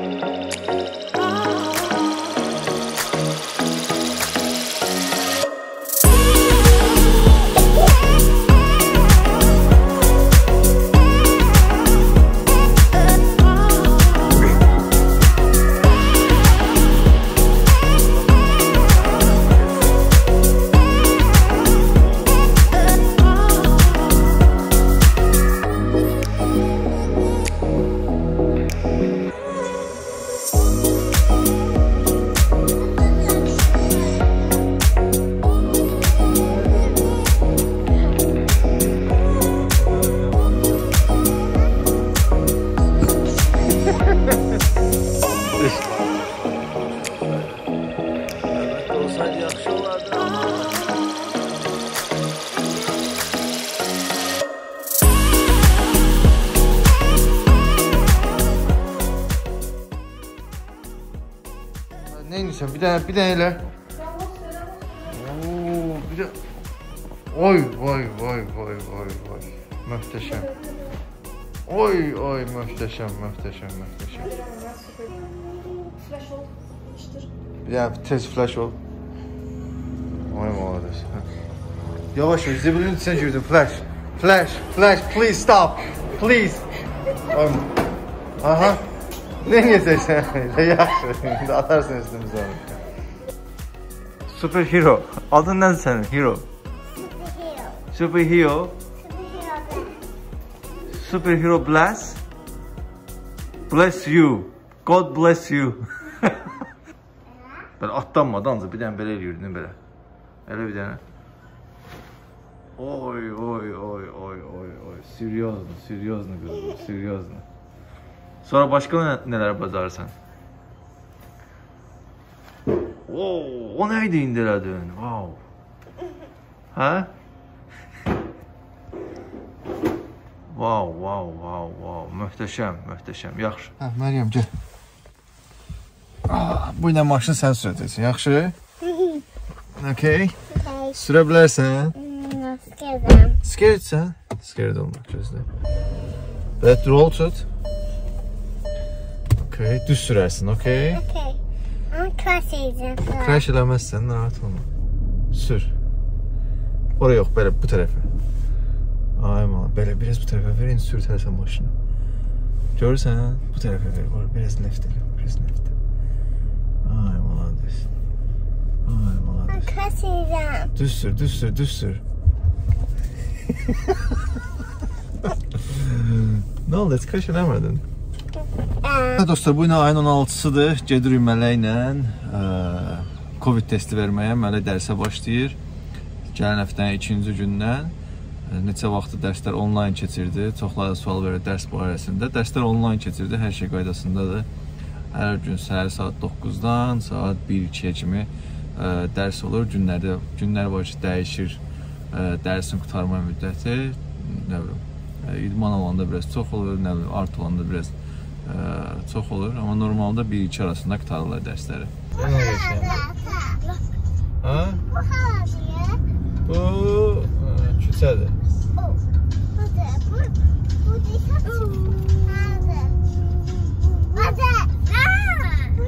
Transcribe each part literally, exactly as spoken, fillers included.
Neymişsin? Bir tane, bir tane hele. Oo, bir de. Oy, vay, vay, vay, vay, vay. Möhteşem. Oy, oy, möhteşem, möhteşem, möhteşem. Flash ol, iştir. Ya tez flash ol. Oy, malades. Yavaş yavaş, zibilin içine girdin. Flash, flash, flash, please stop, please. Oy. Aha. Ne niyeceksin? Yaxşı, atarsın üstümüzü onu. Super hero. Adın nədir sənin? Hero. Super hero. Super hero bless. Bless you. God bless you. Böyle atlanmadı ancaq bir dənə belə eləyirdin belə. Elə bir dənə. Oy oy oy oy oy oy. Seriozno, seriozno qızım, seriozno. Sonra başqa nələr bacarırsan? Oo, o nə idi indi elədin? Wow. Hə? Wow, wow, wow, wow. Möhtəşəm, möhtəşəm. Yaxşı. Hə, Məryəm, gəl. Bu ilə maşını sən sürəcəksin, yaxşı? Okay. Sürə bilərsən? Scared. Scaredsən? Scared olma, gözlə. Belə rol tut. Okay, düz sürərsin, okay? Okay. Ama crash edeceğim. Crash eləməzsən, rahat olma. Sür. Oraya yox, belə bu tərəfə. Ay man, belə biraz bu tərəfə ver, indi sürtərsən maşını. Görürsən? Bu tərəfə ver, var, biraz left elə, biraz left. Ay malades. Ay malades. Crash edeceğim. Düz sür, düz sür, düz sür. Ne oldu, heç crash eləmədin? Dostlar, bu ilə ayın on altısıdır. Gedirik mələklə Covid testi verməyə. Mələk dərsə başlayır. Gələn həftənin ikinci gündən neçə vaxtı dərslər onlayn keçirdi. Çoxları sual verir dərs barəsində. Dərslər onlayn keçirdi, hər şey qaydasındadır. Hər gün səhər saat doqquzdan saat bir ikiyə kimi dərs olur. Günlərdə, günlər var ki, dəyişir dərsin qutarma müddəti. Nə bilim, idman alanda biraz çox olur, nə bilim, art olanda biraz çox olur, amma normalda bir iki arasında qutarırlar dərsləri. Nə geçəyəm? Ha? Bu haladır. Bu küçədir. Bu bu bu haladır. Bu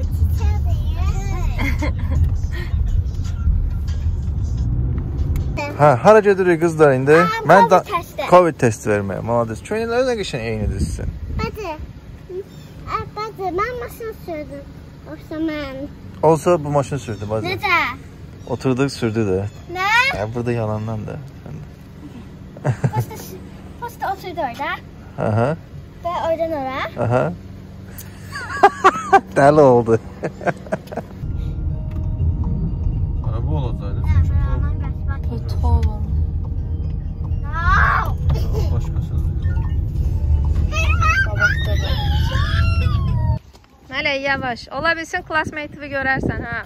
küçədir. Hə, hara gedirik qızlar indi? Mən də Covid testi verməyə. Malades. Köynəkləri nə qəşəng eynidir sizin. Bədi. Bədi, mən maşın sürdüm. Yoxsa mən. Olsa bu maşını sürdü bazı. Necə? Oturduk sürdü de. Nə? Ya burada yalandan da. Posta, posta oturdu orada. Aha. Ve oradan oraya. Aha. Deli oldu. Araba olasaydı. Kötü oğlum. Başkası. Mələk yavaş. Ola bilsin classmate-ı görərsən ha.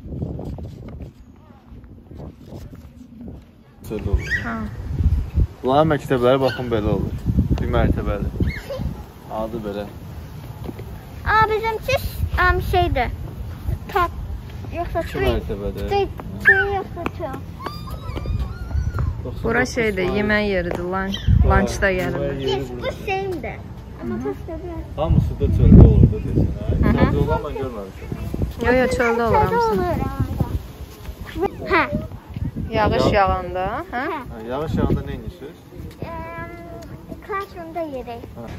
Böyle olur. Ha. Bunların məktəbləri baxın belə olur. Bir mərtəbəli. Adı belə. Aa bizimki um, şeydi. Top. Yoksa İki three. mərtəbədə. Three, three yoksa two. Bura şeydir, yemək yeridir, lunch, lunchda gəlir. Yes, bu same'di. Ama posta biraz. Hamısı da çöldə olur da desin. Çöldə olan mən görməmişəm. Yo yo çöldə olur Çöldə hamısı. olur herhalde. Ha. Yağış yağanda, hə? Yağış yağanda nə edirsiniz? Um, classroom'da yedik.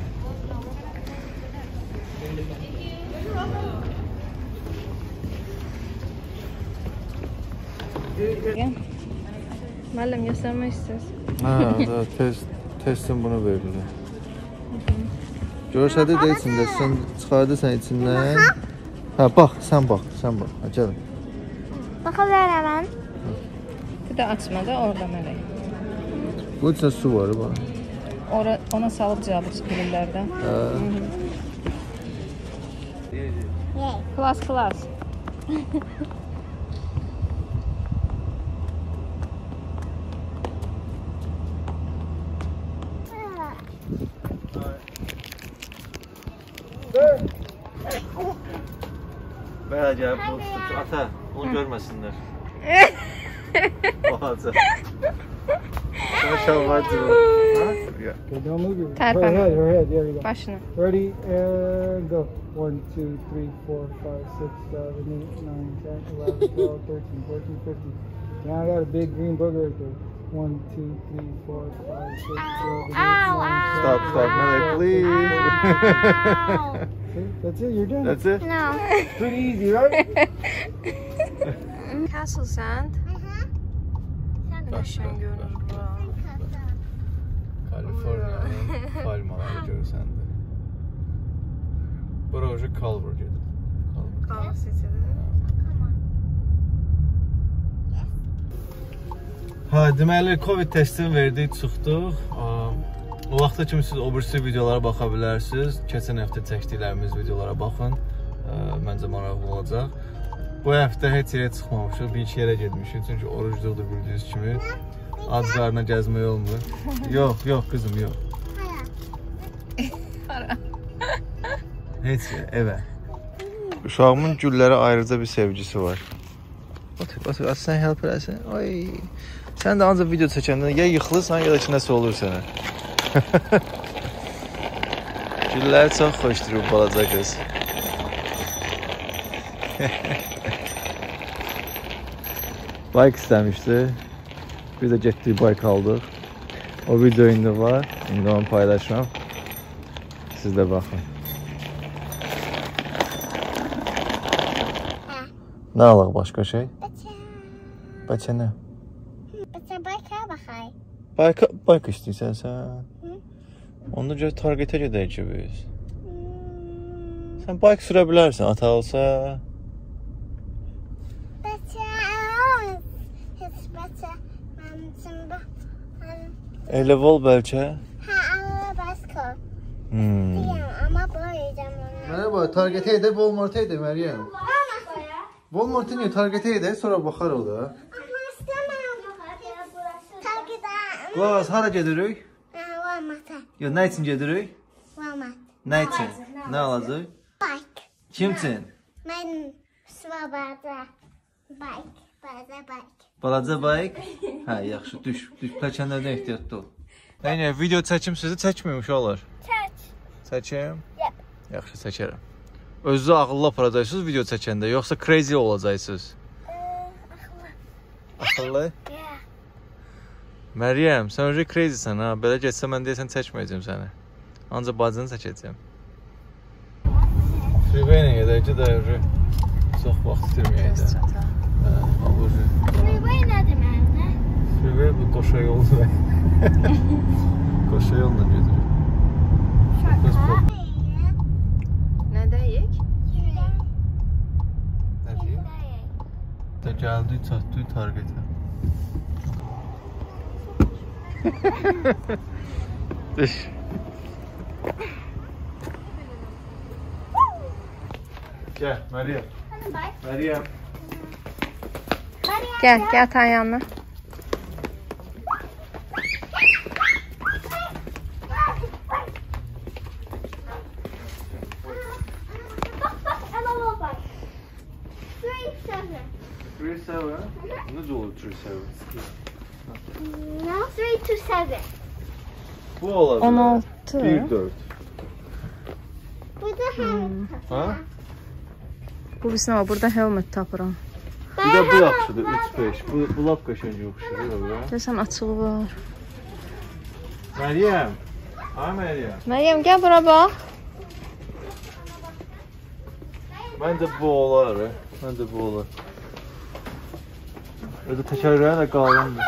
Müəllim, göstərmək istəyirsiniz? Hə, da test testin bunu verirlər. Görsədə də içində, sən çıxardı sən içindən. Hə, bax, sən bax, sən bax. Hə, gəlin. Baxa bilərəm mən. Bir də açma da orada mələk. Bu içində su var, bax. Ora, ona salıb cavabı bilirlərdən. Hə. Klas, klas. Bələ gəlib, bu tutucu ata, onu görməsinlər. Balaca. Sən şalvarcı. Okay, don't move your Tap her on head, it. her head. There you go. Başını. Ready and go. One, two, three, four, five, six, seven, eight, nine, ten, eleven, twelve, thirteen, fourteen, fifteen. Now I got a big green booger right there. One, two, three, four, five, six, seven, eight, Ow, nine, ow. ten, Stop, stop, Melek, please. Ow. See, that's it, you're done. That's it? No. Pretty easy, right? Castle Sand. Qəşəng görünür bura. Kaliforniyanın palmaları görsəndə. Bura ucu Culver gedir. Culver City'də. Hə, deməli Covid testini verdik, çıxdıq. O vaxta kimi siz o birisi videolara baxa bilərsiniz. Keçən həftə çəkdiklərimiz videolara baxın. Məncə maraqlı olacaq. Bu həftə heç yerə çıxmamışıq, bir iki yerə getmişik. Çünki orucluqdur bildiyiniz kimi. Ac qarına gəzmək olmur. Yox, yox qızım, yox. Hara? Heç yer, evə. Uşağımın güllərə ayrıca bir sevgisi var. Otur, otur, sən help eləsən. Ay. Sən də ancaq video çəkəndə ya yıxılırsan, ya da ki nəsə olur sənə. Gülləri çox xoşdur bu balaca qız. Bike istəmişdi. Biz də getdik bike aldıq. O video indi var. İndi onu paylaşmam. Siz də baxın. Nə alaq başqa şey? Bəcə nə? Bəcə bayka baxay. Bike, bike istəyirsən sən? Onda görə Targetə gedək ki biz. Sən bike sürə bilərsən, ata olsa. Bəcə, heç bəcə. Mən şimdi Elə vol bəlkə? hə, ala basko. Hmm. Deyəm, amma böyüyəcəm onu. Merhaba, Targetə edək, Walmart'a edək Məryəm. Walmart'a niyə Targetə edək, sonra baxarıq da. Amma istəmirəm. Targetə. Qulaq, hara gedirik? Walmart'a. Yox, nə üçün gedirik? Walmart. Nə üçün? Nə alacaq? Bike. Kim üçün? Mən svabada. Bike. Balaca bike. Balaca bike? Hə, yaxşı, düş. Düş, pəkənlərdən ehtiyatlı ol. Nəyinə, video çəkim sizi çəkməymiş olar. Çək. Çəkim? Yep. Yaxşı, çəkərəm. Özünüzü ağıllı aparacaqsınız video çəkəndə, yoxsa crazy olacaqsınız? Axıllı? Yeah. Məryəm, sən öncə crazysən ha. Belə getsə mən deyəsən çəkməyəcəm səni. Ancaq bacını çəkəcəm. Freeway ilə gedək ki, də öncə çox vaxt itirməyək də. Hə, alıcı. Freeway nədir mənimlə? Freeway bu qoşa yoldur. Qoşa yolla gedir. Şaka. Nə deyik? Nə deyim? Da gəldik, çatdık Targetə. Düş. Gəl, Məryəm. Məryəm. Gəl, gəl atan yanına. three seven. Necə olur three seven? No, three to seven. Bu olacaq. on altı. bir dörd. burada hem. Ha? Bu bilsin ama burada helmet tapıram. Bir də bu yaxşıdır, üç beş. Bu, bu lap qəşəng yoxşudur. Görsən açığı var. Məryəm. Ha Məryəm. Məryəm gəl bura bax. Məncə bu olar. Məncə bu olar. Özü təkərlərin də qalındır.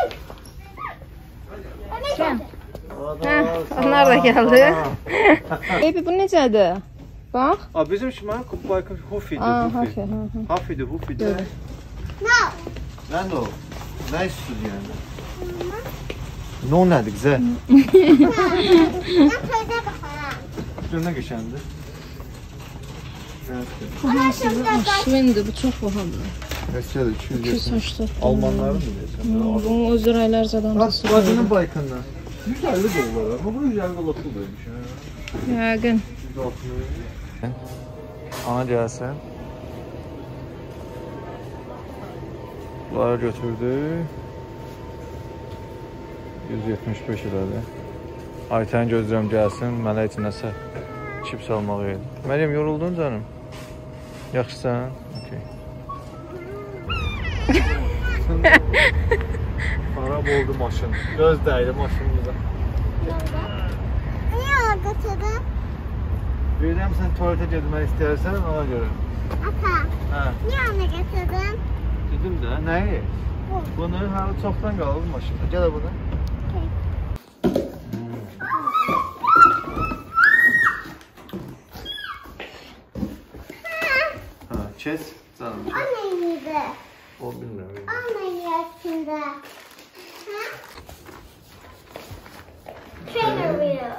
Hə, onlar da gəldi. Ebi bu necədir? Bax. A bizim şimal kubbayın Hufi'dir. Aa, Hufi. Hufi, hı hı. Hufi'dir, Hufi'dir. No. Nerede o? Ne istiyorsun yani? No nədir güzel? Ben köyde bakarım. Üstüne geçendi. Şvendi, bu çox bahadır. Kaçadı? iki yüz iki yüz yetmiş. səksən. Almanların mı diyorsun? Bunun öz raylarca damlası. Bacının baykından. yüz elli dolar. Ama bu yüz elli dolar puluymuş. Yəqin. yüz altmış. Ana gəlsən. Bunları götürdü. yüz yetmiş beş elədi. Aytən gözləyirəm gəlsin. Mənə üçün nəsə çips almaq idi. Məryəm, yoruldun canım? Yaxşısan? Okay. Xarab oldu maşın. Göz dəydi maşınımıza. Niye ona götürdün? Bilirəm sən tualetə getmək istəyirsən, ona görə. Ata. Hə. Niye ona götürdün? Dedim də, nəyi? Bunu hələ çoxdan qalıb maşında. Gəl bunu. Ha, kes canım. O neydi? O bilmirəm. O neydi aslında? Ha? Trailer wheel.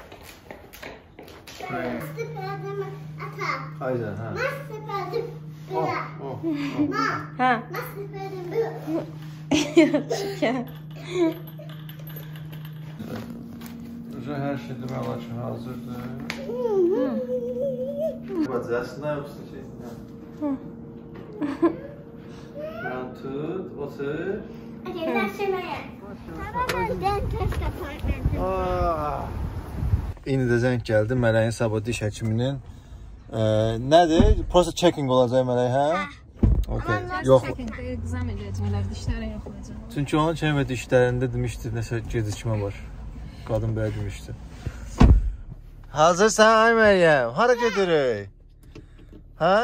Ben sıfırladım. Ata. Aynen ha. Ben sıfırladım. Oh, Bırak. oh. Ma. Hə. Ben sıfırladım. Bırak. Şükür. Уже hər şey demək olar ki, hazırdır. Bacasına yoxsa şey? Mən tut, otur. Okay, that's your man. Dentist appointment. İndi də zəng gəldi Mələyin sabah diş həkiminin. Ə, nədir? Prosta checking olacaq Mələk, hə? Okay. Yox. Exam edəcəklər, dişləri yoxlayacaq. Çünki onun çən və dişlərində demişdi, nəsə gecikmə var. Qadın belə demişdi. Hazırsan ay Məryəm? Hara gedirik? Hə?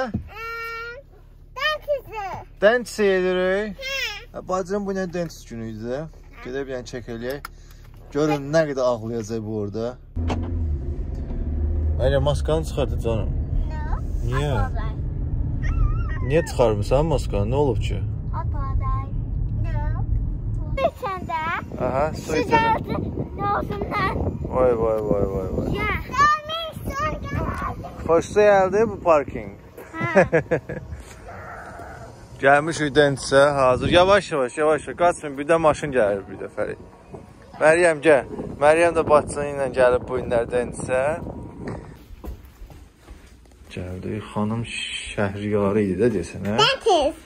Dentist. Dentist edirik. Bacım bu nə dentist günü idi. Gedib yəni çək eləyək. Görün nə qədər ağlayacaq bu orada. Məryəm, maskanı çıxardı canım. No. Niyə? Niyə çıxarmısan maskanı? Nə olub ki? Ataday. No. Sen de. Aha, su Sıcak içelim. olsunlar. Vay vay vay vay vay. Ya. Gelmek son geldi. Xoşuna gəldi bu parking. Gəlmişik dentisə, hazır. Yavaş yavaş, yavaş yavaş. Qaçın, bir də maşın gəlir bir dəfəlik. Məryəm, gəl. Məryəm də bacısı ilə gəlib bu günlər dentisə. Gəldi, xanım şəhriyarı idi də desən, hə? Dentist.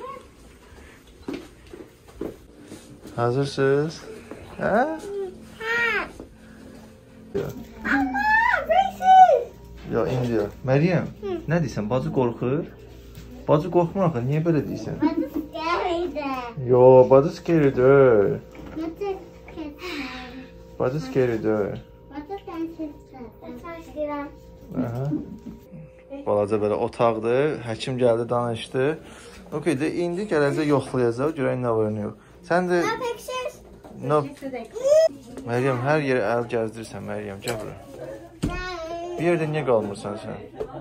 Hazırsınız? Hə? Ha. Yox. Ama braces. Yox, indi yox. Məryəm, nə deyirsən? Bacı qorxur? Bacı qorxmur axı, niyə belə deyirsən? What is scary? Yox, bacı scary-dir. What is scary? Bacı scary-dir. What is dentist? That's scary. Aha. Balaca belə otaqdır. Həkim gəldi, danışdı. Okay, də indi gələcək yoxlayacaq, görək nə var, nə yox. Sən də No pictures? no. Məryəm, hər yerə əl gəzdirsən Məryəm, gəl bura. Bir yerdə niyə qalmırsan sən?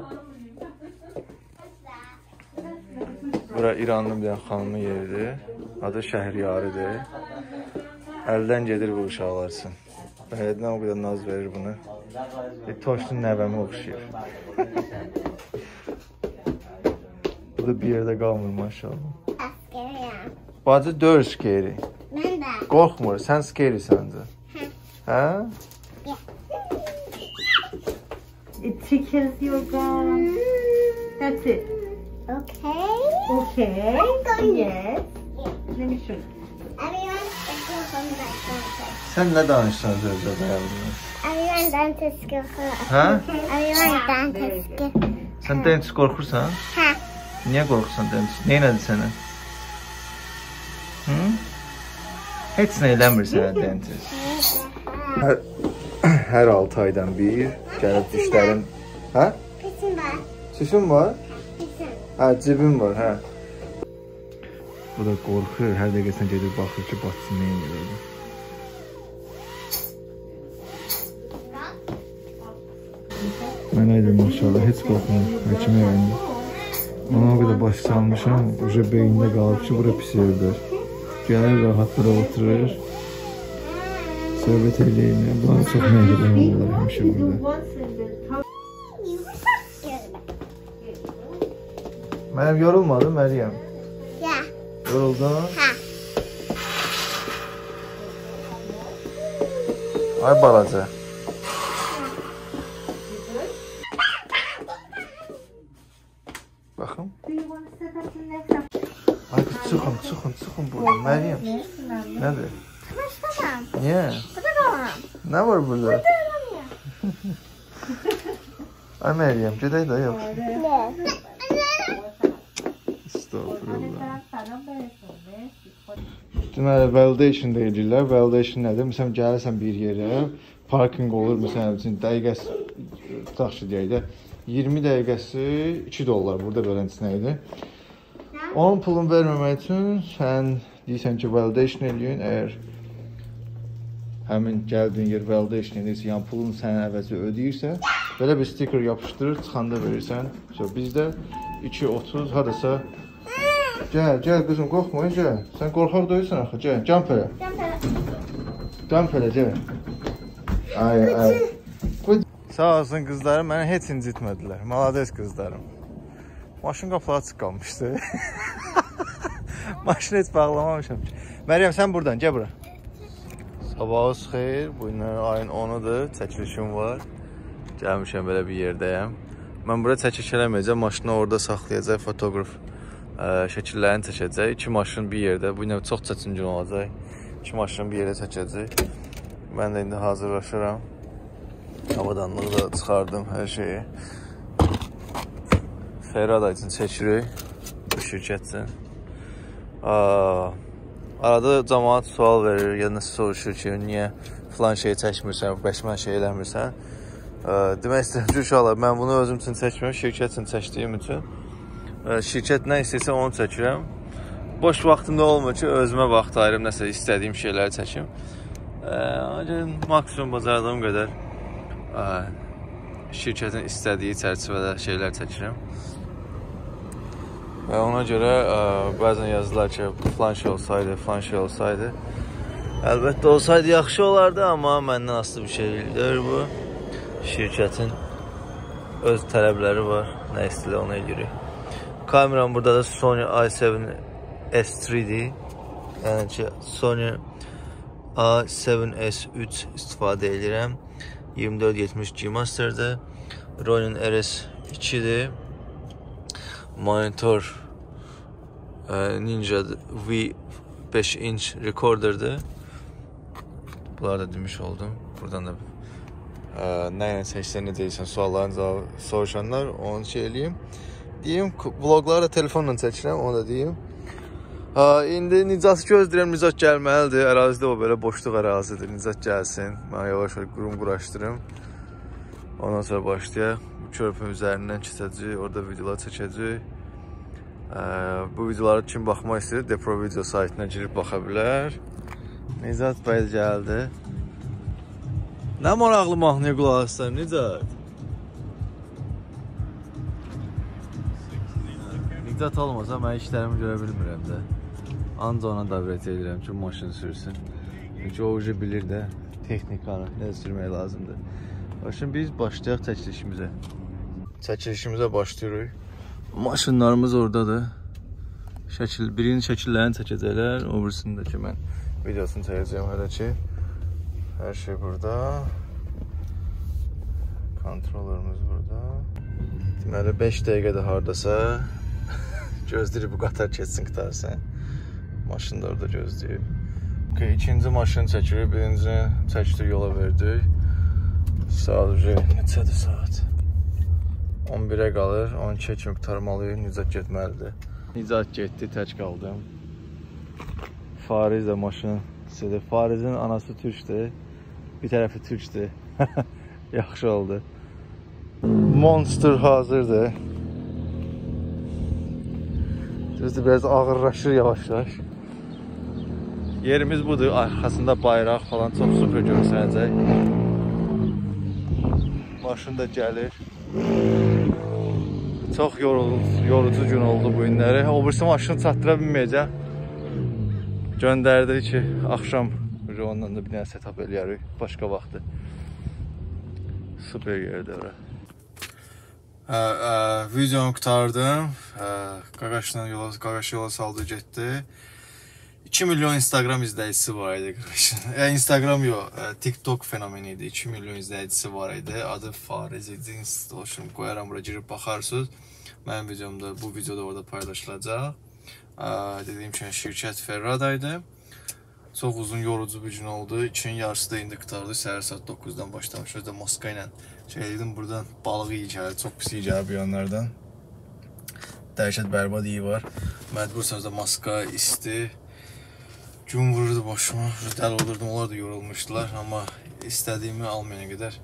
Bura İranlı bir xanımın yeridir. Adı Şəhriyarıdır. Əldən gedir bu uşaqlar üçün. Bələddən o qədər naz verir bunu. E, Toşlu nəvəmə oxşayır. Bu da bir yerdə qalmır maşallah. Scary. Bacı dör scary. Ben de. Qorxmur, sən scary səndə. Hə? It tickles your gum. That's it. Okay. Okay. Yes. Let me show you. Everyone, let's go from the back. Sən nə danışsan sözdə dayanmır? Ayılardan tez korkuyorum. Hə? Ayılardan tez korkuyorum. Sən dentist qorxursan? Hə. Niyə qorxursan dentist? Nə elədi sənə? Hı? Heç nə eləmir sənə dentist. Hər, hər altı aydan bir gəlib dişlərin... Hə? Pisim var. Çişin var? Pisim. Hə, cibin var, hə. Bu da qorxur, hər dəqiqəsən gedir, baxır ki, batsın, nə edir? Mənə edir maşallah, heç qorxmur, həkimə yayındır. Ona o qədər baş salmışam, uca beyində qalıb ki, bura pis yerdir. Gəlir, rahat bura oturur. Söhbət eləyir, bunlar çox məhkədən olurlar həmişə burada. Mənim yorulmadı, Məryəm? Ya. Yoruldun? Hə. Ay balaca. Baxın. Ay kız çıxın, çıxın, çıxın burada. Məryəm. Nədir? Başlamam. Niyə? Burada qalamam. Nə var burada? Burada qalamam. Ay Məryəm, gedək də yox. Ne? Estağfurullah. Deməli, validation deyirlər. Validation nədir? Məsələn, gəlirsən bir yerə, parking olur, məsələn, üçün dəqiqəsi, tutaq ki, deyək də, iyirmi dəqiqəsi iki dollar, burada beləncə nə idi? Onun pulunu verməmək üçün sən deyirsən ki, validation eləyin, əgər həmin gəldiyin yer validation edirsə, yəni pulunu sənin əvəzi ödəyirsə, belə bir sticker yapışdırır, çıxanda verirsən. So, bizdə iki otuz, hadasa, gəl, gəl qızım, qorxma, gəl. Sən qorxaq deyilsən axı, gəl, jump elə. Jump elə, gəl. Ay, ay. Sağ olsun qızlarım, mənə heç incitmədilər. Malades qızlarım. Maşın qapıları açıq qalmışdı. Maşını heç bağlamamışam ki. Məryəm, sən buradan, gəl bura. Sabahınız xeyir, bu gün ayın onudur, çəkilişim var. Gəlmişəm belə bir yerdəyəm. Mən bura çəkiş eləməyəcəm, maşını orada saxlayacaq, fotoqraf ə, şəkillərini çəkəcək. İki maşın bir yerdə, bu gün çox çətin olacaq. İki maşını bir yerdə çəkəcək. Mən də indi hazırlaşıram. Havadanlığı da çıxardım, hər şeyi. Xeyraday üçün çəkirik, bu şirkət üçün. Arada cəmaat sual verir, ya nəsə soruşur ki, niyə filan şeyi çəkmirsən, bəşmən şey eləmirsən. Demək istəyirəm ki, uşaqlar, mən bunu özüm üçün çəkmirəm, şirkət üçün çəkdiyim üçün. Şirkət nə istəyirsə onu çəkirəm. Boş vaxtımda olmur ki, özümə vaxt ayırım, nəsə istədiyim şeyləri çəkim. Maksimum bacardığım qədər şirkətin istədiyi çərçivədə şeylər çəkirəm. Və ona görə ə, bəzən yazdılar ki, filan şey olsaydı, filan şey olsaydı. Əlbəttə olsaydı yaxşı olardı, amma məndən asılı bir şeydir bu. Şirkətin öz tələbləri var, nə istəyirlər ona edirik. Kameram burada da Sony i seven S üç D, yəni ki, Sony A seven S üç istifadə edirəm. iyirmi dörd yetmiş G Master'dır. Ronin R S ikidir. Monitor e, Ninja V beş inç recorder'dır. Bunları da demiş oldum. Buradan da e, nə ilə seçsən, nə deyirsən, sualların cavabı soruşanlar, onu şey eləyim. Deyim, vlogları da telefonla çəkirəm, onu da deyim. Ha, indi Nicatı gözləyirəm, Nicat gəlməlidir. Ərazidə o belə boşluq ərazidir. Nicat gəlsin. Mən yavaş-yavaş qurum quraşdırım. Ondan sonra başlayaq. Bu körpün üzərindən keçəcək, orada videolar çəkəcək. Bu videoları kim baxmaq istəyir, Depro video saytına girib baxa bilər. Nicat bəy gəldi. Nə maraqlı mahnıya qulaq asırsan, Nicat? Nicat olmasa mən işlərimi görə bilmirəm də. Anca ona davrət edirəm ki, maşın sürsün. Çünki o ucu bilir də texnikanı, nə sürmək lazımdır. Şimdi biz başlayaq çəkilişimizə. Çəkilişimizə başlayırıq. Maşınlarımız oradadır. Şəkil, birini şəkillərini çəkəcəklər, o birisini də ki, mən videosunu çəkəcəyəm hələ ki. Hər şey burada. Kontrolörümüz burada. Deməli, beş dəqiqədə haradasa gözləyir bu qatar keçsin qıtarsan. Maşın da orada gözləyir. Okay, ikinci maşını çəkirik, birinci çəkdik, yola verdik. Saat ucu neçədir saat? on birə qalır, on ikiyə kimi qurtarmalıyıq, Nicat getməlidir. Nicat getdi, tək qaldım. Fariz də maşın istədi. Farizin anası türkdür, bir tərəfi türkdür. Yaxşı oldu. Monster hazırdır. Düzdür, biraz ağırlaşır yavaş-yavaş. Yerimiz budur, arxasında bayraq falan çox super görsənəcək. Maşın da gəlir. Çox yorucu gün oldu bu günləri. O birisi maşını çatdıra bilməyəcək. Göndərdi ki, axşam ondan da bir dənə setup eləyərik başqa vaxtı. Super yerdir ora. Videomu qutardım. Qaqaşla yola, Qaqaş yola saldı getdi. iki milyon Instagram izləyicisi var idi Qaqaşın. E, Instagram yox, TikTok fenomeni idi. iki milyon izləyicisi var idi. Adı Fariz idi. Instagram qoyaram, bura girib baxarsınız. Mənim videomda, bu videoda orada paylaşılacaq. Dediyim kimi şirkət Ferradaydı. Çox uzun, yorucu bir gün oldu. İkinin yarısı da indi qutardı. Səhər saat doqquzdan başlamış. Özdə maska ilə şey dedim, buradan balıq iyi gəlir. Çox pis iyi gəlir bu yanlardan. Dəhşət bərbad iyi var. Məcbursanız da maska, isti. Gün vururdu başıma. Dəli olurdum, onlar da yorulmuşdular. Amma istədiyimi almayana qədər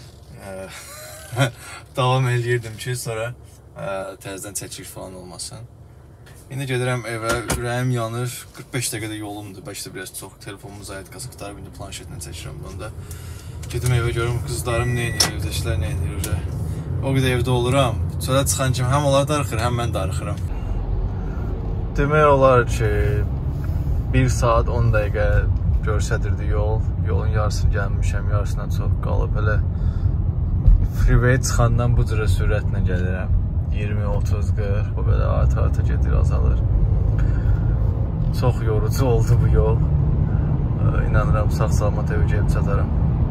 davam eləyirdim ki, sonra təzədən çəkir falan olmasın. İndi gedirəm evə, ürəyim yanır, qırx beş dəqiqədə yolumdur, bəlkə də biraz çox, telefonumu zayət qasıqdarım, indi planşetlə çəkirəm bunu da. Gedim evə görüm, qızlarım nə edir, evdəkilər nə edir, o qədər evdə oluram, sonra çıxan kimi həm onlar darıxır, həm mən darıxıram. Demək olar ki, bir saat on dəqiqə görsədirdi yol, yolun yarısını gəlmişəm, yarısından çox qalıb, elə freeway çıxandan bu cürə sürətlə gəlirəm. iyirmi, otuz, qırx, bu belə arta-arta gedir, azalır. Çox yorucu oldu bu yol. İnanıram, sağ-salamat evə gəlib çataram.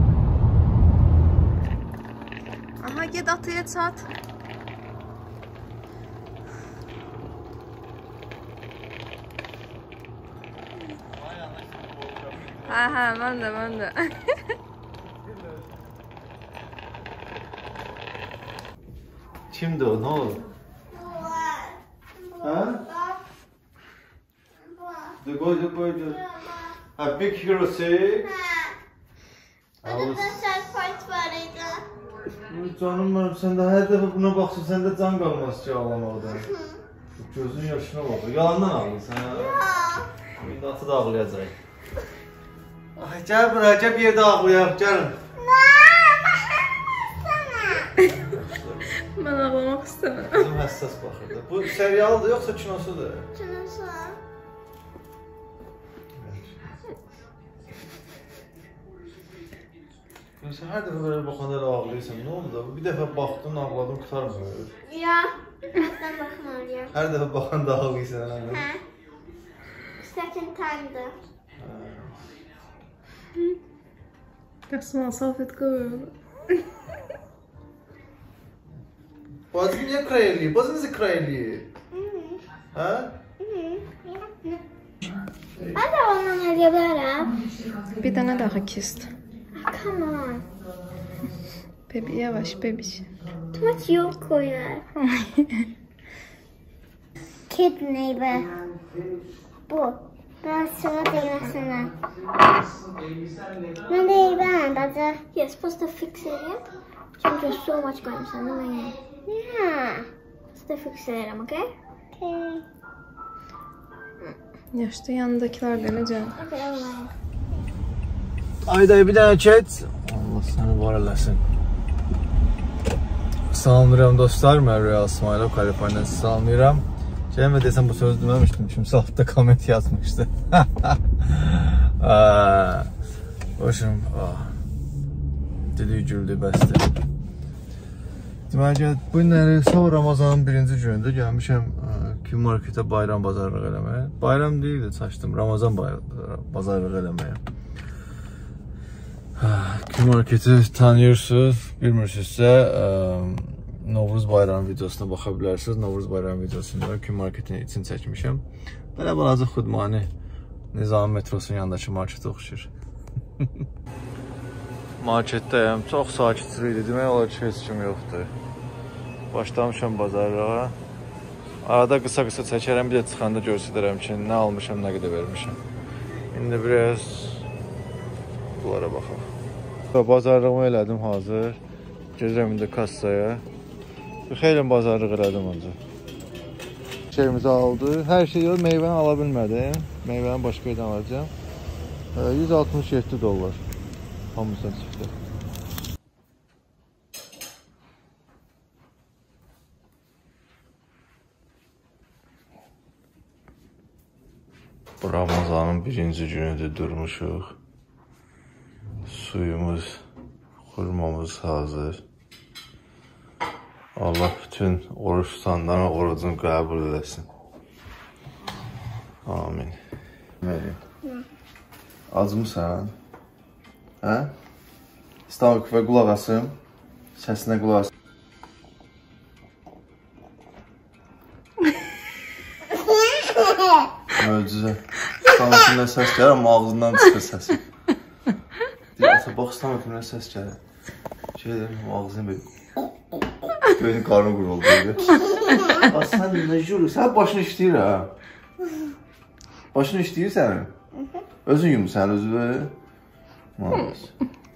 Aha, get atıya çat. Aha, mən də, mən də. Kimdi o? Ne oldu? Ha? Dur koy, dur koy, dur. Ha, Big Hero Six. Orada da surprise var idi. Canım benim, sen de her defa buna baksın, sen de can kalmaz ki ağlamadan. Gözün yaşına bak. Yalandan ağlıyorsun ha. Bir atı da ağlayacak. Ay gel buraya, gel bir yerde ağlayalım, gelin. Mən ağlamaq istəmirəm. Bizim həssas baxırdı. Bu serialdır yoxsa kinosudur? Kinosu. Sən hər dəfə belə baxanda elə ağlayırsan, nə oldu? Bir dəfə baxdın, ağladın, qutarmıyor. Ya, başdan baxmalıyım. Hər dəfə baxanda ağlayırsan, hə? Hə. Second time'dır. Qəsman, safət qoyuyorum. Bazı niye kraliye? Bazı nasıl kraliye? Ha? Ben de ondan edebilirim. Bir dənə daha kist. Come on. Bebi, yavaş bebiş. Too much yol koyuyor. Kid neighbor. Bu. Ben sıra değmesine. Ben de ben de. You're supposed to fix it, yeah? Çünkü so much going on, no man. Yeah. Supposed to fix it, okay? Okay. Yaşda yanındakiler de ne canım? Okay, alright. Ayda bir dənə keç. Allah səni var eləsin. Salamlayıram dostlar, mən Real İsmailov, Kaliforniyadan salamlayıram. Gəlmə desəm bu sözü deməmişdim, kimsə altda komment yazmışdı. Başım, dediyi güldü, bəsdir. Deməli, bu günləri son Ramazanın birinci günüdür, gəlmişəm Q-Marketə bayram bazarlıq eləməyə. Bayram deyildi, çaşdım, Ramazan bazarlıq eləməyə. Q-Marketi tanıyırsınız, bilmirsizsə Novruz bayramı videosuna baxa bilərsiniz. Novruz bayramı videosunda Q-Marketin için çəkmişəm. Belə balaca xudmani Nizami metrosunun yanındakı marketə oxşur. marketdəyəm. Çox sakitçilik idi. Demək olar ki, heç kim yoxdur. Başlamışam bazarlığa. Arada qısa-qısa çəkərəm, bir də çıxanda göstərərəm ki, nə almışam, nə qədər vermişəm. İndi biraz bunlara baxaq. Bazarlığımı elədim hazır. Gedirəm indi kassaya. Xeyli bazarlıq elədim ancaq. Şeyimizi aldı. Hər şey yox, meyvəni ala bilmədim. Meyvəni başqa yerdən alacağım. yüz altmış yeddi dollar. Hamısına çıxdı. Ramazanın birinci günüdür, durmuşuq. Suyumuz, xurmamız hazır. Allah bütün oruç tutanların orucunu qəbul eləsin. Amin. Məryəm. Acmısan? Hə? İstanbul küfə qulaq asım. Səsinə qulaq asım. Möcüzə. İstanbul kimdən səs gəlir, amma ağzından çıxır səsi. Deyək, bax İstanbul kimdən səs gəlir. Şey edirəm, ağzını belə. Göyünün qarnı quruldu. Bax, sən nə jürür? Sən başını işləyir, hə? Başını işləyir sənin? Özün yumursan, özü böyle. Maalesef.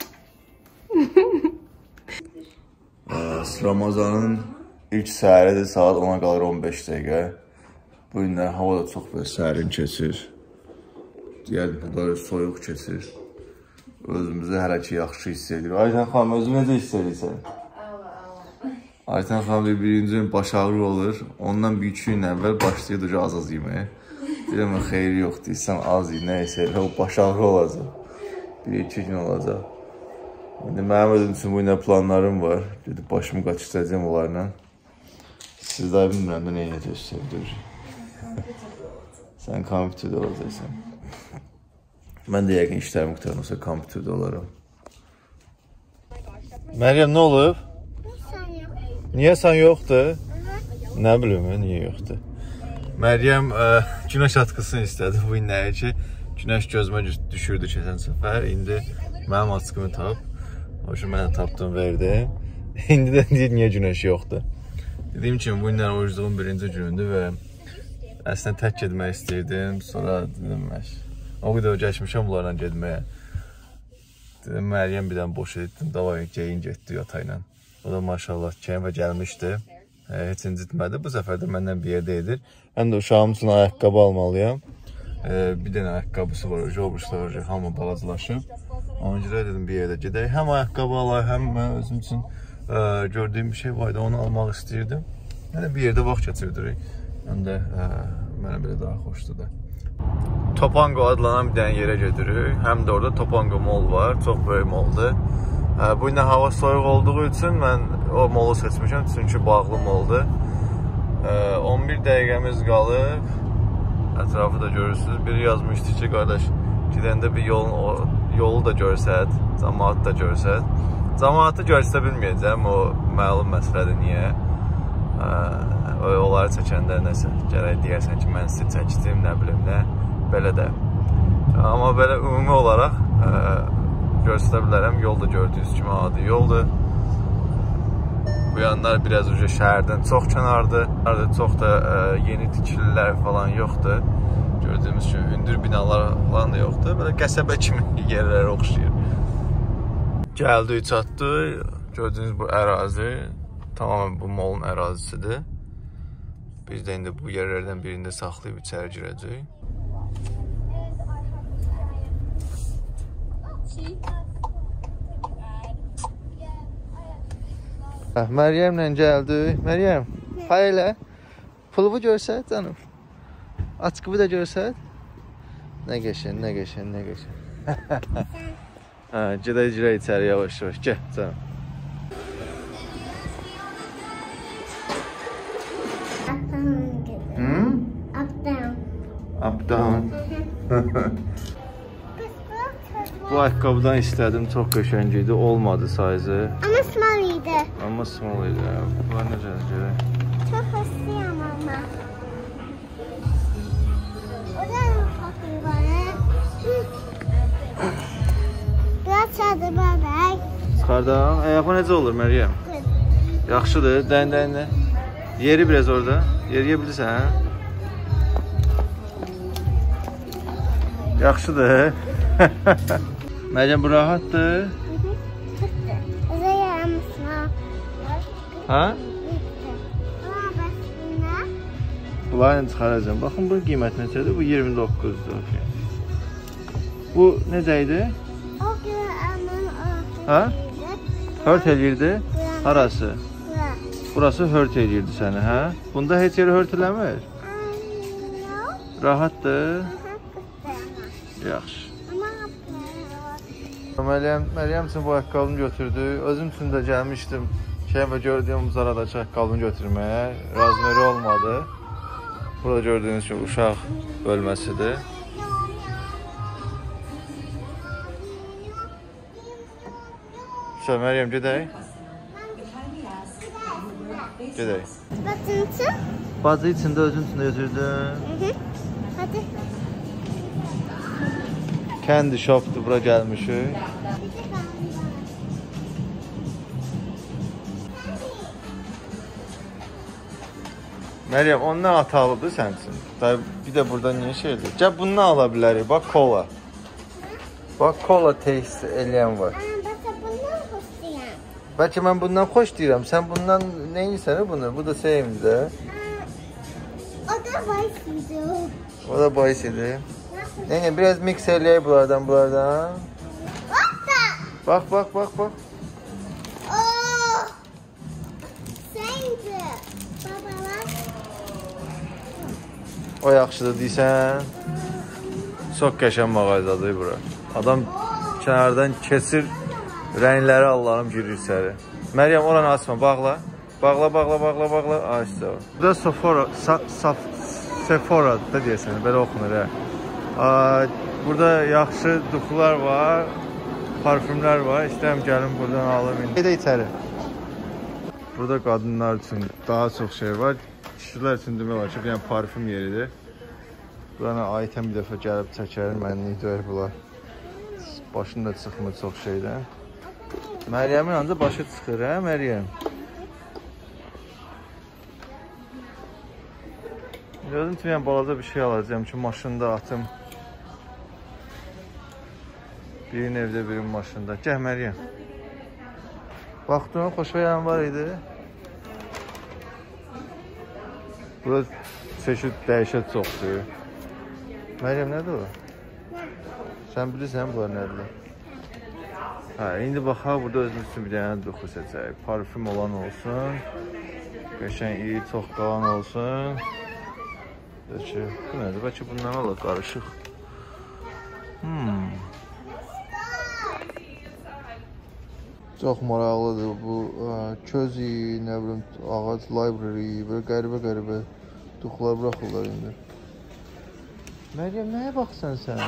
Ramazanın ilk səhəridir, saat ona qalır on beş dəqiqə. Bu günlər hava da çox böyle sərin keçir. Deyəlim, böyle soyuq keçir. Özümüzü hələ ki yaxşı hiss edirik. Ayten xanım, özü necə hiss edirsən? Ayten xanım birinci gün baş ağrı olur. Ondan bir iki gün əvvəl başlayırdı az-az yeməyə. Deyirəm, xeyri yox deyirsən, az yiyir, nəysə elə, o baş ağrı olacaq. Bir iki gün olacaq. İndi mənim özüm üçün bu günlər planlarım var. Gedib başımı qaçıracağım onlarla. Sizlər bilmirəm də nə edəcəksiniz, sevdirir. Sən kompüterdə olacaqsan. Mən də yəqin işlərim qutarım olsa kompüterdə olaram. Məryəm, nə olub? Niyə sən yoxdur? Nə bilim, niyə yoxdur? Məryəm günəş atkısını istədi bu günləri ki, günəş gözümə düşürdü keçən səfər. İndi mənim atkımı tap. O üçün mənə tapdım, verdim. İndi də deyir, niyə günəş yoxdur? Dediyim kimi, bu günlər orucluğun birinci günündür və əslində tək gedmək istəyirdim. Sonra dedim, o qədər geçmişəm bunlarla gedməyə. Dedim, Məryəm bir dənə boş etdim, davay geyin getdi yatayla. O da maşallah keyfə gəlmişdi. Heç incitmədi. Bu səfər də məndən bir yerdə edir. Mən də uşağım üçün ayaqqabı almalıyam. Bir dənə ayaqqabısı var, jobuşlar, hamı balacılaşıb. Ona görə dedim, bir yerdə gedək. Həm ayaqqabı alay, həm mən özüm üçün gördüyüm bir şey vardı, onu almaq istəyirdim. Yəni bir yerdə vaxt keçirdirik. Həm də mənə belə daha xoşdur da. Topango adlanan bir dənə yerə gedirik. Həm də orada Topango mall var, çox böyük malldır. Bu günə hava soyuq olduğu üçün mən o molu seçmişəm, çünki bağlı moldur. on bir dəqiqəmiz qalıb. Ətrafı da görürsünüz. Biri yazmışdı ki, qardaş, gidəndə bir yolun, yolu da görsət, cəmaatı da görsət. Cəmaatı görsə bilməyəcəm, o məlum məsələdir, niyə? Onları çəkəndə nəsə, gərək deyərsən ki, mən sizi çəkdim, nə bilim, nə, belə də. Amma belə ümumi olaraq göstərə bilərəm, yol da gördüyünüz kimi adi yoldur. Bu yanlar biraz uca şəhərdən çox kənardır. Çox da yeni tikililər falan yoxdur. Gördüyümüz kimi hündür binalar falan da yoxdur. Belə qəsəbə kimi yerlərə oxşayır. Gəldik, çatdıq. Gördüyünüz bu ərazi tamamən bu molun ərazisidir. Biz də indi bu yerlərdən birində saxlayıb içəri girəcəyik. Məryəmlə gəldik. Məryəm, pay elə. Pulumu görsət canım. Açqımı da görsət. Nə qəşən, nə qəşən, nə qəşən. Gedək girək içəri yavaş-yavaş. Gəl canım. Hmm? Up down. Up down. Bu ayaqqabıdan istədim, çox qəşəng idi, olmadı sayzı. Ama small idi. Amma small idi. Bunlar necə görək? Çok hıslıyam ama. O da fakir var. Biraz çadır bebek. Hardan? Ayağı necə olur Məryəm? Yaxşıdır, dən dən dən. Yeri biraz orada. Yeriyə bilirsən, hə? Yaxşıdır. Məryəm, bu rahatdır. Ha? Bunları çıxaracağım. Baxın, bunun qiyməti necədir? Bu iyirmi doqquzdur. Bu necəydi? Ha? Hört eləyirdi. Harası? Burası hört eləyirdi səni, hə? Bunda heç yeri hört eləmir? Rahatdır. Yaxşı. Məryəm, Məryəm üçün bu ayaqqabını götürdü. Özüm üçün də gəlmişdim. Şeyim və gördüyüm Zaradakı ayaqqabını götürməyə. Razmeri olmadı. Burada gördüyünüz kimi uşaq bölməsidir. Sən Məryəm, gedək? Gedək. Bacı üçün? Bacı üçün də özün üçün də götürdün. Hadi. Kendi shopdur, bura gəlmişik. Məryəm, ondan hatalıdır sənin üçün. Bir də burada niyə şeydir? Gəl, bundan ala bilərik. Bax, kola. Bax, kola taste eləyən var. Bəlkə mən bundan xoş deyirəm. Sən bundan nə edirsən bunu? Bu da sevimdir də. O da boys idi. O da boys idi. Neyse, biraz mix eləyək bunlardan, bunlardan. Bax, bax, bax, bax. Oh! Sence. Babalar. O yaxşıdır deysən. Çox qəşəng mağazadır bura. Adam kənardan keçir, rəngləri Allahım girir içəri. Məryəm, oranı açma, bağla. Bağla, bağla, bağla, bağla. Açdı. Burada Sephora, Sephora da deyəsən, belə oxunur, hə. Burada yaxşı duxular var, parfümlər var. İstəyəm gəlim buradan alım. Gedə içəri. Burada qadınlar üçün daha çox şey var. Kişilər üçün demək var ki, yəni parfüm yeridir. Buranı ayətən bir dəfə gəlib çəkərim, mənlik döyər bunlar. Başında çıxmır çox şeydən. Məryəmin ancaq başı çıxır, hə Məryəm? Gözüm üçün yəni balaca bir şey alacağım ki, maşında atım. Birin evdə, birin maşında. Gəl Məryəm. Baxdın, xoşayan var idi. Burada çeşid dəyişət çoxdur. Məryəm, nədir o? Sən bilirsən bunlar nədir? Hə, indi baxaq, burada özümüz üçün bir dənə duxu seçək. Parfüm olan olsun. Qəşən iyi, çox qalan olsun. Bəlkə, bu nədir? Bəlkə bundan alaq, qarışıq. Hmm. Çox maraqlıdır bu. Közi, nə bilim, ağac library, böyle qəribə-qəribə duxular buraxırlar indi. Məryəm, nəyə baxsan sən?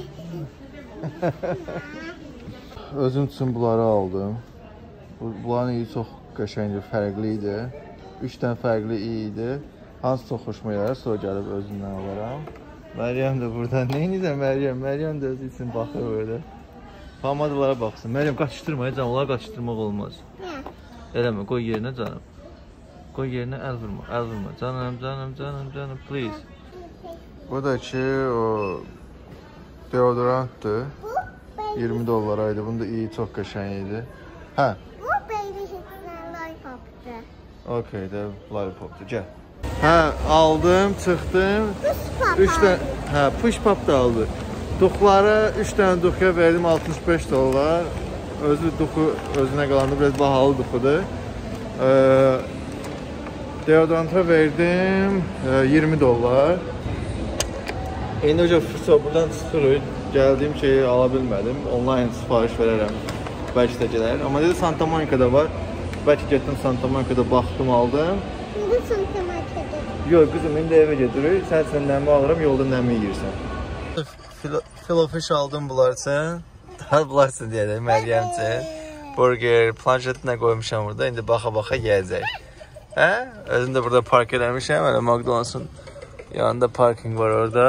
Özüm üçün bunları aldım. Bunların iyi çox qəşəngdir, fərqli idi. Üç dənə fərqli iyi idi. Hansı çox xoşuma gəlir, sonra gəlib özümdən alaram. Məryəm də burada. Nə edirsən Məryəm? Məryəm də özü üçün baxır böyle. Pomadalara baxsın. Məryəm, qaçışdırma, canım, onları qaçışdırmaq olmaz. Eləmə, qoy yerinə canım. Qoy yerinə, əl vurma, əl vurma. Canım, canım, canım, canım, please. Buradakı o deodorantdır. iyirmi dollaraydı. Bunda iyi, çox qəşəng idi. Hə. Bu baby hitler lollipop'tu. Okey də, lollipop'dur. Gəl. Hə, aldım, çıxdım. Push pop. Hə, push pop da aldı. Duxları üç dənə duxuya verdim altmış beş dollar. Özü duxu özünə qalanda biraz bahalı duxudur. Ee, deodoranta verdim e, iyirmi dollar. İndi hocam fırsat buradan çıxırıq. Gəldiyim şeyi ala bilmədim. Online sifariş verərəm. Bəlkə də gələr. Amma dedi Santa Monica'da var. Bəlkə getdim Santa Monica'da baxdım, aldım. İndi Santa Monica'da. Yox qızım, indi evə gedirik. Sən sən nəmi alıram, yolda nəmi yeyirsən. Filofiş aldım bunlar üçün. Daha bunlar üçün deyək, Məryəm üçün. Burger, planşetinə qoymuşam burada. İndi baxa-baxa yeyəcək. Hə? Özüm də burada park eləmişəm. Hələ McDonald's'ın yanında parking var orada.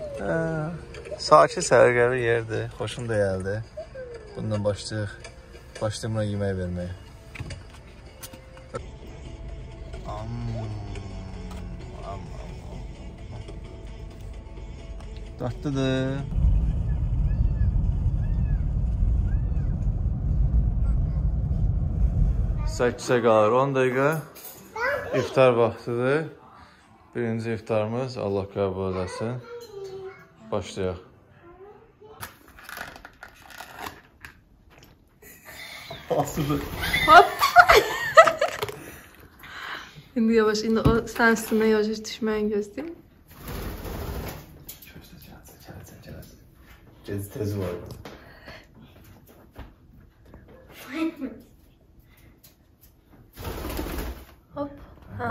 Hə. Sakit, sərgəli yerdir. Xoşum da gəldi. Bundan başlayıq Başlayım buna yemək verməyə. Tatlıdır. səkkizə qalır on dəqiqə. İftar vaxtıdır. Birinci iftarımız Allah qəbul edəsin. Başlayaq. Asıdır. Hop. İndi yavaş, indi o sən üstündən yavaş düşməyini gözləyim. Gözlə, gələcək, gələcək, gələcək. Gezi tezi var. Hop. Ha.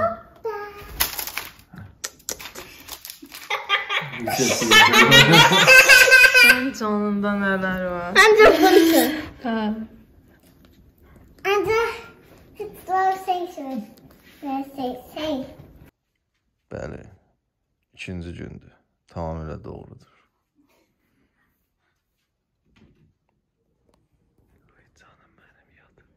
Sən canında nələr var? Ancaq bunu. Hə. Ancaq slow station. Bəli, ikinci gündür. Tamamilə doğrudur. Canım mənim yatıb.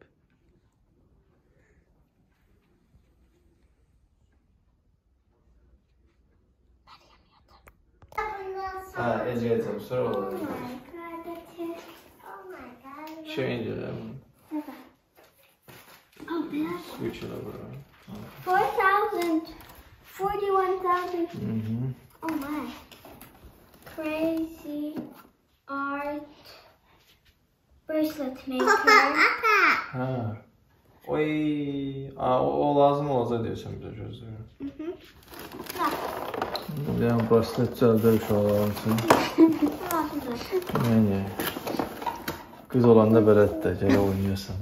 Ha, Eceyəcəm, sonra olur. Change it. Oh, that's Switch it over. four thousand. Forty-one thousand. Mm-hmm. Oh my. Crazy art bracelet maker. Ha. Oy, aa, o, o lazım olacaq deyirsən bizə gözləyir. Mhm. Yəni, bracelet cəldə uşaqlar üçün. Yəni, qız olanda belədir də, gələ oynayasan.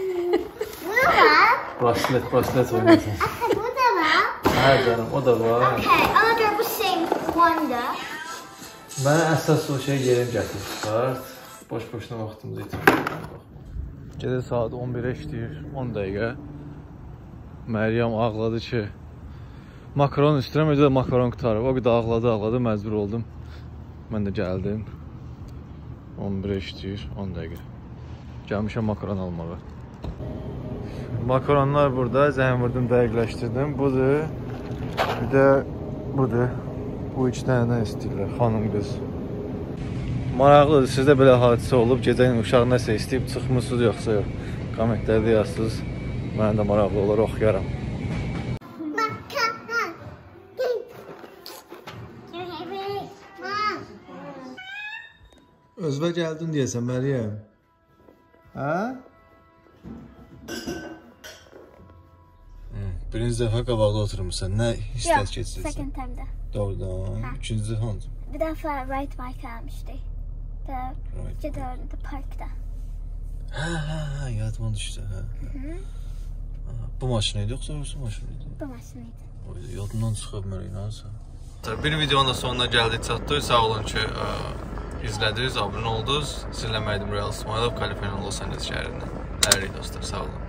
Bracelet, bracelet oynayasan. Bu da var. Hə canım, o da var. Okay, another the same one da. Mənə əsas o şey yerim gətir çıxart. Boş-boşuna vaxtımızı itirməyəm. Gecə saat on birə işləyir, on dəqiqə. Məryəm ağladı ki, makaron istəyirəm, özü də makaron qutarıb. O bir də ağladı, ağladı, məcbur oldum. Mən də gəldim. on birə işləyir, on dəqiqə. Gəlmişəm makaron almağa. Makaronlar burada, zəng vurdum, dəqiqləşdirdim. Budur, bir də budur. Bu iki dənədən istəyirlər, xanım qız. Maraqlıdır, sizdə belə hadisə olub, gecənin uşaq nəsə istəyib, çıxmısınız yoxsa yox. Kommentlərdə yazsınız, mənə də maraqlı olur, oxuyaram. Özvə gəldin deyəsən, Məryəm. Hə? Birinci dəfə qabaqda oturmuşsan, nə hisslər keçirsən? Second time da. Doğrudan, ikinci hansı? Bir dəfə ride bike almışdı. Da, gedə orada parkda. Hə, hə, hə, yadıma düşdü, hə. Bu maşın idi, yoxsa öbürsü maşın idi? Bu maşın idi. Yadımdan çıxıb mənə inanırsan. Bir videonun da sonuna gəldik, çatdıq. Sağ olun ki, izlədiniz, abunə oldunuz. Sizinlə Mədim Real İsmailov, Kaliforniya, Los Angeles şəhərindən. Əririk dostlar, sağ olun.